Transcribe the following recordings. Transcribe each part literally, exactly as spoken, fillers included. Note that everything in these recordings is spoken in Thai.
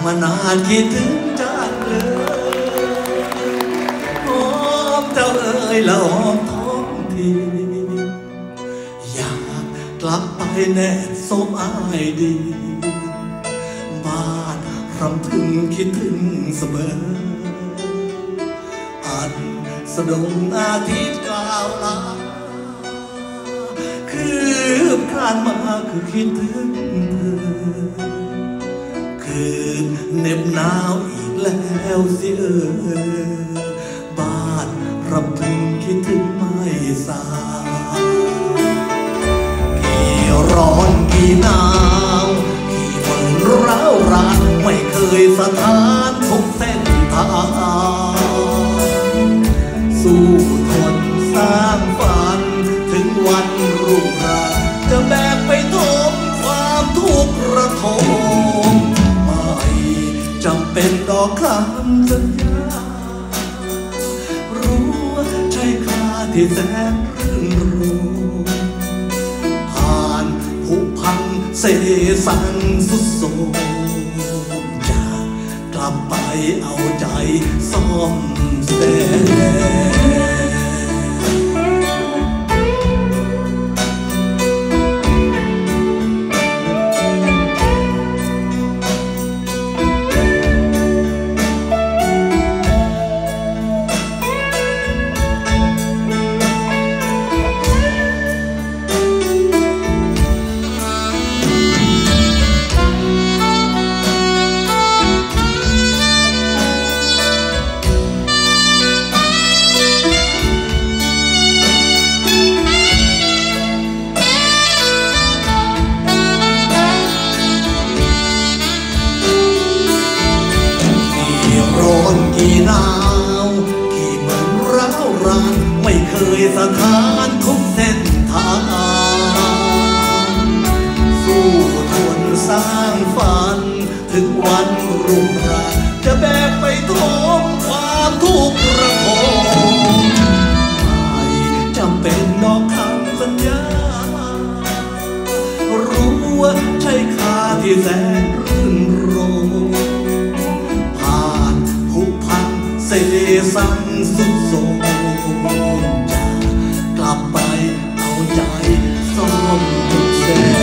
านานคิดถึงจังเลยหอมเจ้าเอ๋ยละหอมท้องทีอยากกลับไปแนบสมอายดีบ้านรำพึงคิดถึงเสมออันสะดงอาทิตย์กล่าวลาคือคลานมาคือคิดถึงเธอคืนเหน็บหนาวอีกแล้วสิเออบ้านรำพึงคิดถึงไม่สากี่ร้อนกี่หนาวกี่ฝนร้าวรานไม่เคยสถานทุกเส้นทางสู้ทนสร้างฝันถึงวันรุ่งรางจะแบกไปทมความทุกข์ระทมไม่จำเป็นดอกคำสัญญารู้ว่าใช่ค่าที่แสนรื่นรมผ่านผุพังเสสังสุดโทรมจะกลับไปเอาใจซ่อมแซมสถานทุกเส้นทางสู้ทนสร้างฝันถึงวันรุ่งรางจะแบกไปทมความทุกข์ระทมไม่จำเป็นนอกคำสัญญารู้ว่าใช่ค่าที่แสนรื่นรมผ่านผุพังเสสังสุดโทรมกลับไปเอาใจซ่อมแซ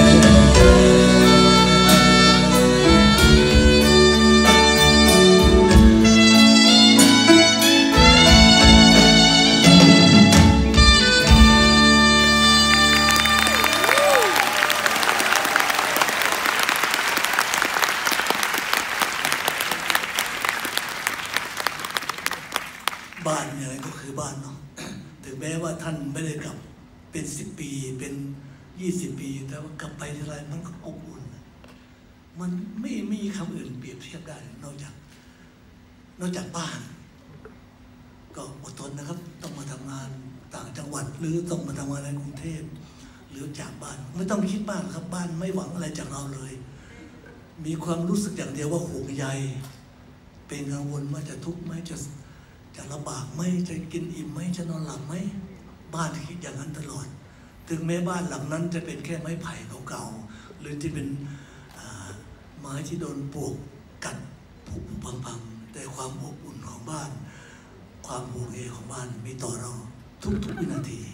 บ้านอะไรก็คือบ้านเนาะถึงแม้ว่าท่านไม่ได้กลับเป็นสิบปีเป็นยี่สิบปีแต่ว่ากลับไปทีไรมันก็อบอุ่นมันไม่มีคำอื่นเปรียบเทียบได้นอกจากนอกจากบ้านก็อดทนนะครับต้องมาทำงานต่างจังหวัดหรือต้องมาทำงานในกรุงเทพหรือจากบ้านไม่ต้องคิดมากครับบ้านไม่หวังอะไรจากเราเลยมีความรู้สึกอย่างเดียวว่าห่วงใยเป็นกังวลว่าจะทุกข์ไหมจะจะลำบากไหมจะกินอิ่มไหมจะนอนหลับไหมบ้านคิดอย่างนั้นตลอดถึงแม้บ้านหลังนั้นจะเป็นแค่ไม้ไผ่เก่าๆหรือที่เป็นไม้ที่โดนปลวกกัดผุพังๆแต่ความอบอุ่นของบ้านความห่วงใยของบ้านมีต่อเราทุกๆวินาที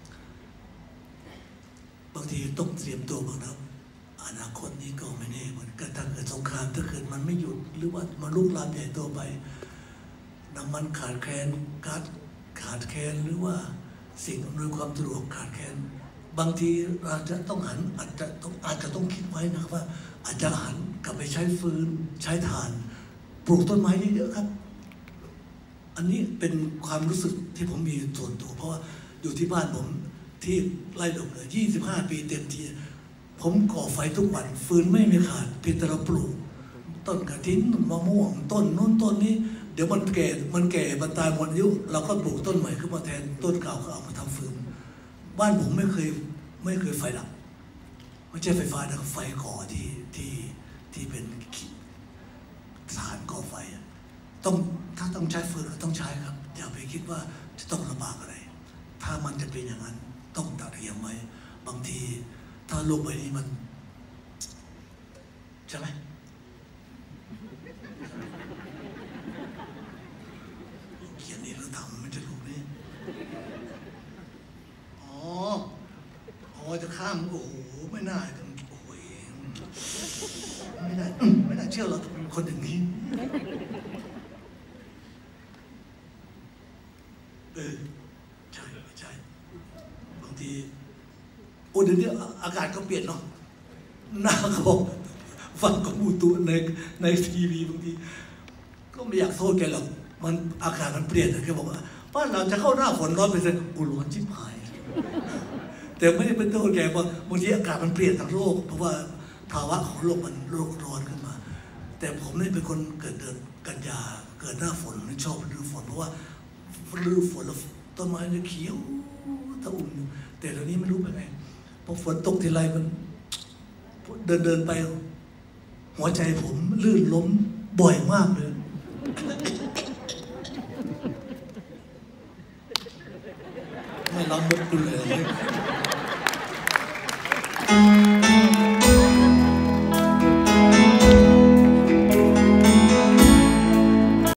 บางทีต้องเตรียมตัวบ้างนะอนาคตนี้ก็ไม่แน่เหมือนกันถ้าเกิดสงครามถ้าเกิดมันไม่หยุดหรือว่ามันลุกลามใหญ่โตไปน้ำมันขาดแคลนก๊าซขาดแคลนหรือว่าสิ่งอำนวยความสะดวกขาดแคลนบางทีเราจะต้องหันอาจจะต้องอาจจะต้องคิดไว้นะครับว่าอาจจะหันกลับไปใช้ฟืนใช้ถ่านปลูกต้นไม้เยอะๆครับอันนี้เป็นความรู้สึกที่ผมมีส่วนตัวเพราะว่าอยู่ที่บ้านผมที่ไร่ดอกเลยยี่สิบห้าปีเต็มทีผมก่อไฟทุกวันฟืนไม่มีขาดเพียงแต่เราปลูกต้นกระถินมะม่วงต้นนู้นต้นนี้เดี๋ยวมันแก่มันแก่มันตายหมดอายุเราก็ปลูกต้นใหม่ขึ้นมาแทนต้นเก่าก็เอามาทำฟืนบ้านผมไม่เคยไม่เคยไฟดับไม่ใช่ไฟฟ้านะไฟก่อที่ที่ที่เป็นสารก่อไฟต้องถ้าต้องใช้ฟืนก็ต้องใช้ครับอย่าไปคิดว่าจะต้องลำบากอะไรถ้ามันจะเป็นอย่างนั้นต้องตัดเรียงไว้บางทีถ้าโลกใบนี้มันใช่ไหมต่ำไม่ใช่ลูกนี้อ๋ออ๋อจะข้ามโอ้โหไม่น่าโอ้ยไม่น่าไม่น่าเชื่อเราเป็นคนอย่างนี้เออใช่ใช่บางทีโอ้เดี๋ยวนี้อากาศก็เปลี่ยนเนาะหน้าเขาบอกฟังกมูตุในในทีวีบางทีก็ไม่อยากโทษแกหรอกมันอากาศมันเปลี่ยนแกบอกว่าบ้านเราจะเข้าหน้าฝนร้อนไปเลยกูร้อนชิบหายแต่ไม่ได้เป็นโทษแกเพราะบางทีอากาศมันเปลี่ยนทางโลกเพราะว่าภาวะของโลกมันโลกร้อนขึ้นมาแต่ผมนี่เป็นคนเกิดเดือนกันยาเกิดหน้าฝนไม่ชอบฤดูฝนเพราะว่าฤดูฝนแล้วต้นไม้จะเขียวตะอุ่นแต่เดี๋ยวนี้ไม่รู้เป็นไงพอฝนตกทีไรมันเดินเดินไปหัวใจผมลื่นล้มบ่อยมากเลยไม่รับมุกเลย